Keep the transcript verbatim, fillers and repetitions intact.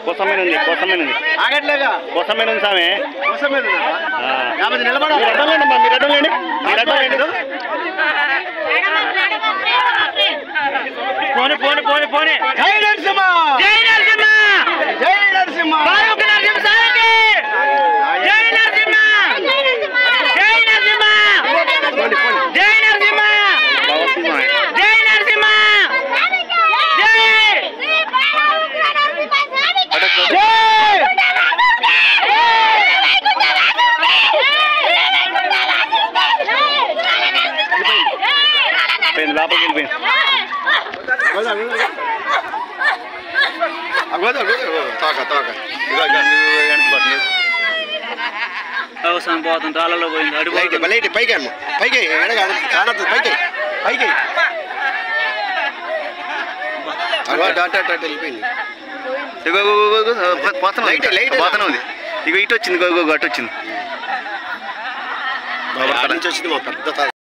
కోసమైన ఉంది కోసమైన ఉంది ఆగట్లేగా కోసమైన ఉంది సామె కోసమైన నిలబడ మీరు అడ్డంలేండి అమ్మా మీరు అడ్డంలేండి మీరు అడ్డంలేండి పోనీ పోనీ పోనీ పోనీ జై నరసింహ జై నరసింహ జై నరసింహ బారుక నరసింహ సాయికి జై నరసింహ జై నరసింహ జై నరసింహ జై నరసింహ జై జై లోపలికి వెళ్ళిపోయింది తాక తాక అవసరం పోతుంది రాళ్ళలో పోయింది అడుగు లైట్ పైకి అమ్మ పైకి కానద్దు పైకి పైకి వెళ్ళిపోయింది లైట్ లైట్ పోతనే ఉంది ఇగో ఇటు వచ్చింది గో అటు వచ్చింది నుంచి వచ్చింది మా పెద్ద